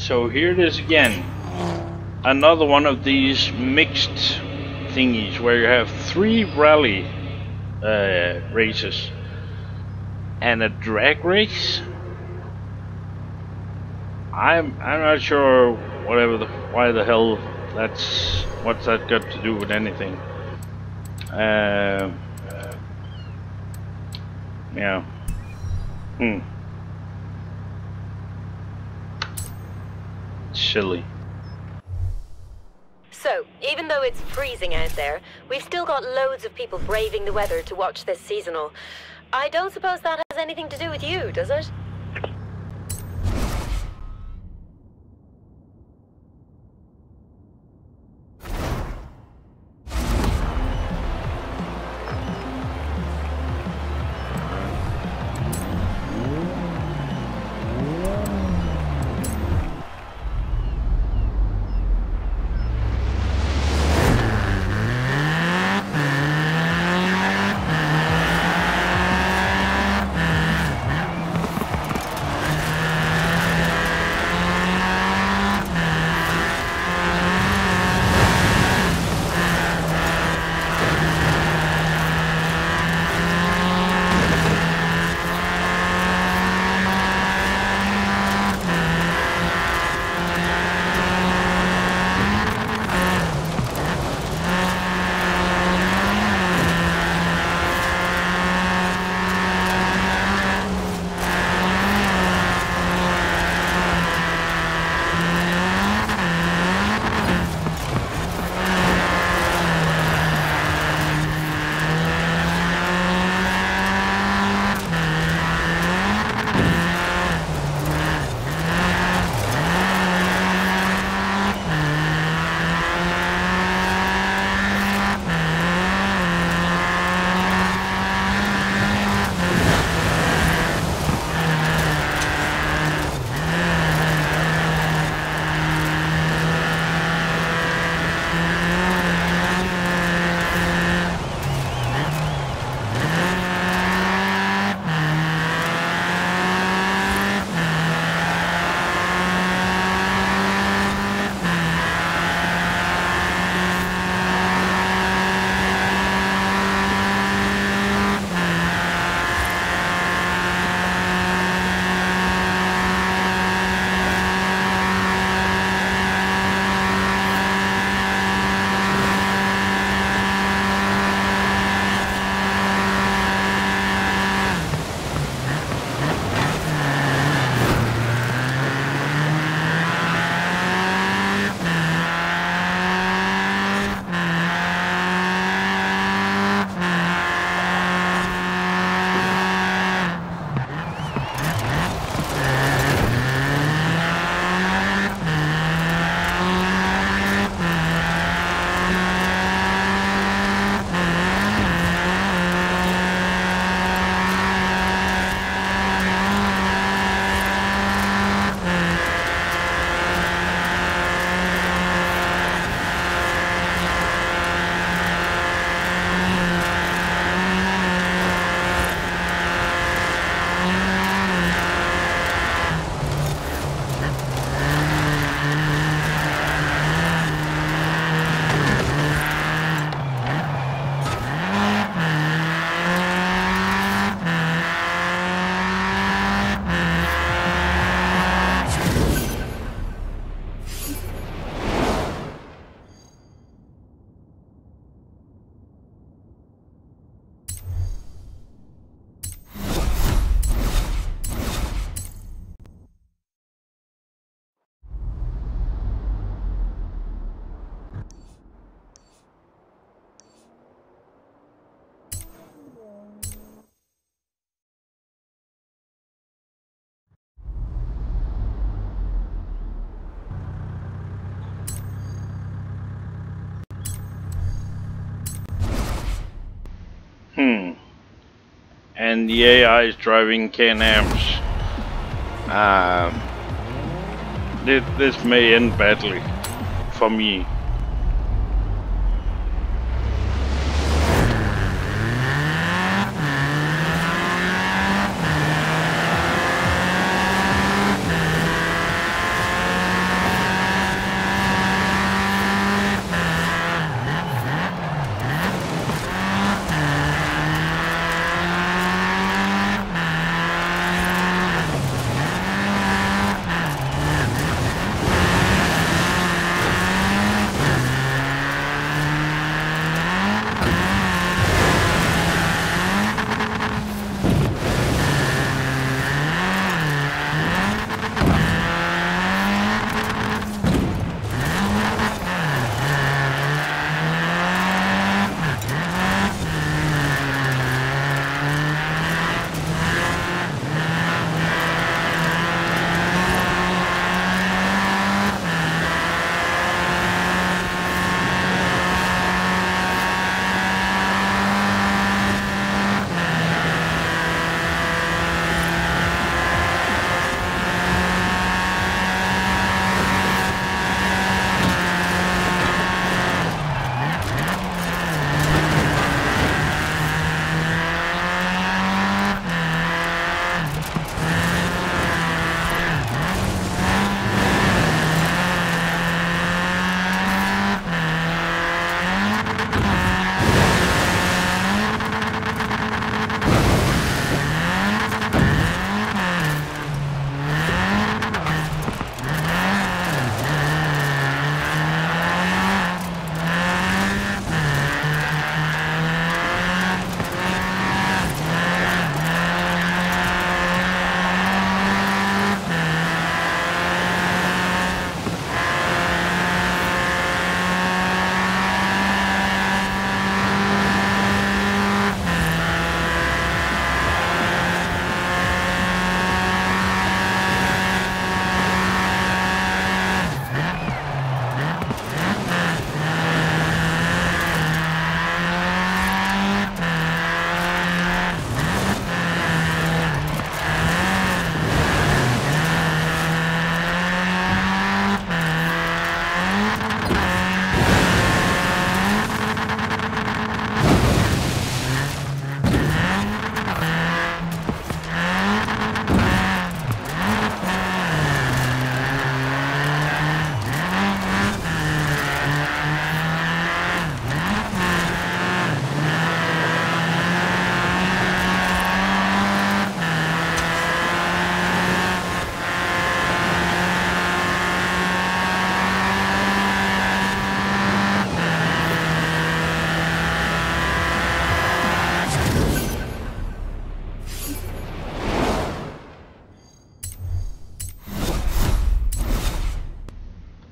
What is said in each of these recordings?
So here it is again. Another one of these mixed thingies where you have 3 rally races and a drag race. I'm not sure why the hell what's that got to do with anything. Yeah. Silly. So, even though it's freezing out there, we've still got loads of people braving the weather to watch this seasonal. I don't suppose that has anything to do with you, does it? And the AI is driving Can-Ams. This may end badly for me.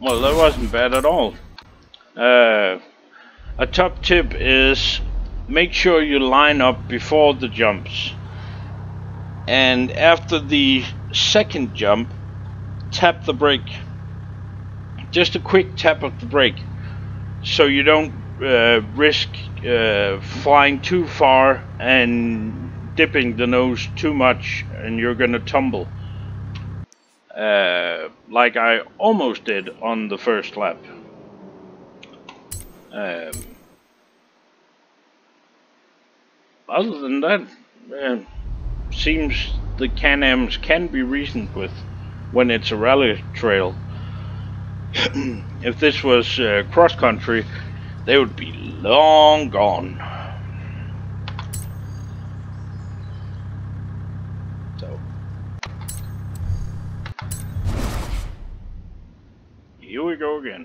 Well, that wasn't bad at all. A top tip is make sure you line up before the jumps. And after the second jump, tap the brake. Just a quick tap of the brake, so you don't risk flying too far and dipping the nose too much, and you're gonna tumble. Like I almost did on the first lap. Other than that, seems the Can-Ams can be reasoned with when it's a rally trail. If this was cross-country, they would be long gone. So, here we go again.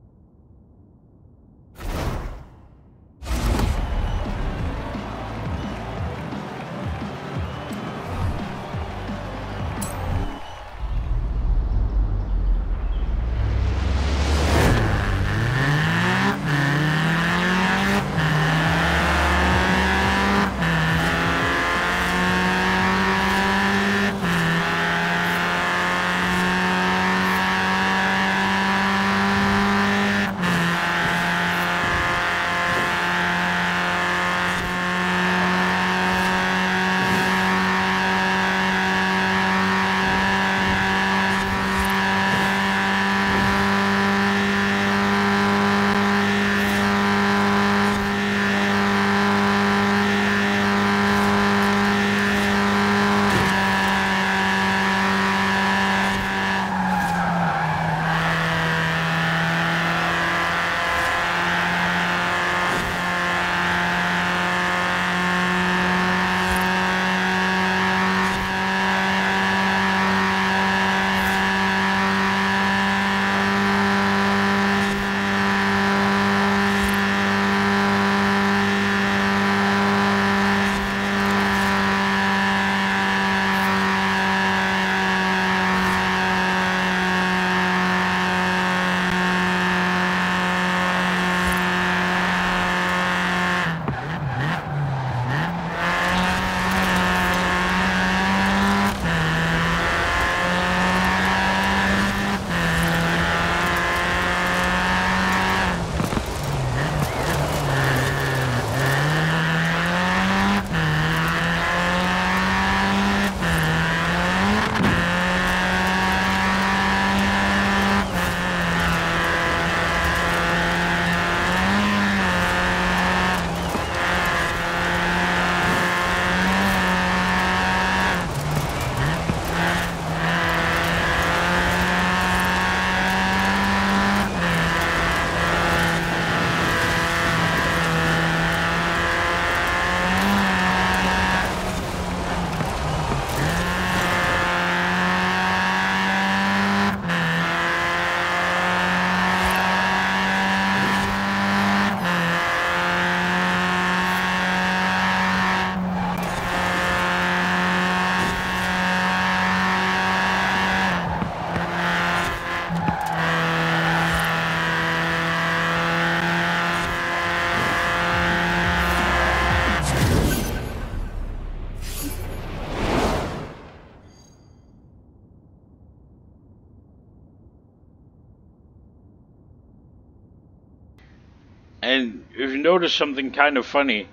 And if you notice something kind of funny,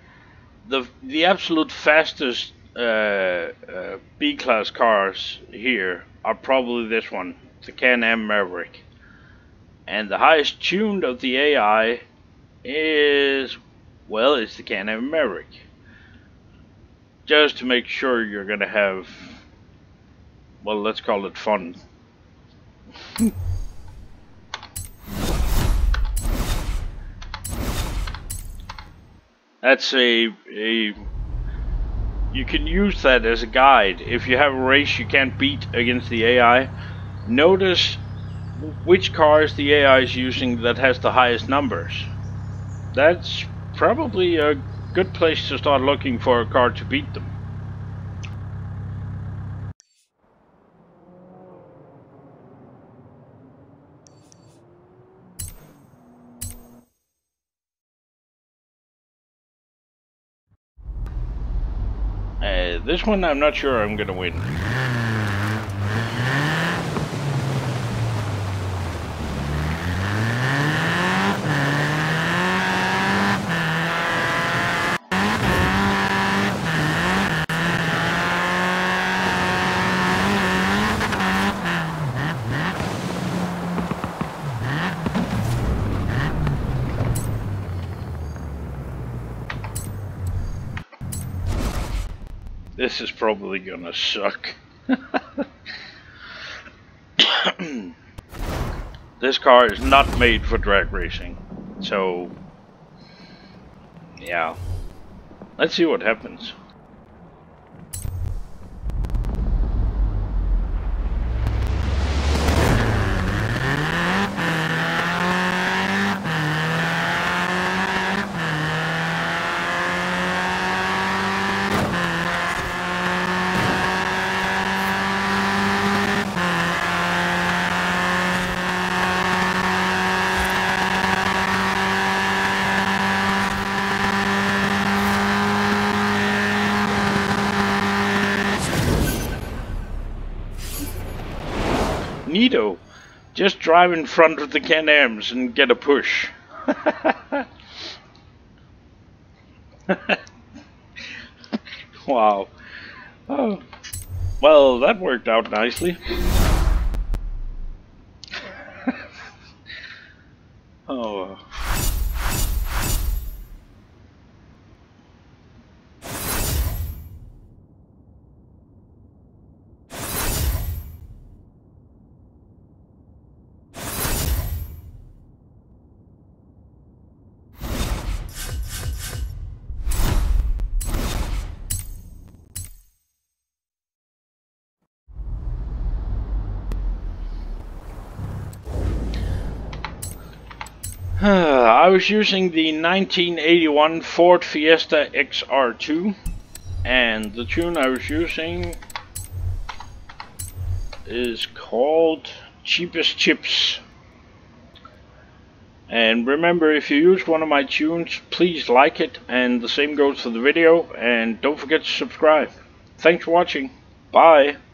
the absolute fastest B-class cars here are probably this one, the Can-Am Maverick. And the highest tuned of the AI is, well, it's the Can-Am Maverick. Just to make sure you're gonna have, well, let's call it fun. That's you can use that as a guide. If you have a race you can't beat against the AI, notice which cars the AI is using that has the highest numbers. That's probably a good place to start looking for a car to beat them. This one I'm not sure I'm gonna win. This is probably gonna suck. This car is not made for drag racing, so yeah. Let's see what happens. Neato, just drive in front of the Can-Ams and get a push. Wow. Oh. Well, that worked out nicely. Oh. I was using the 1981 Ford Fiesta XR2, and the tune I was using is called Cheapest Chips. And remember, if you use one of my tunes, please like it, and the same goes for the video, and don't forget to subscribe. Thanks for watching. Bye.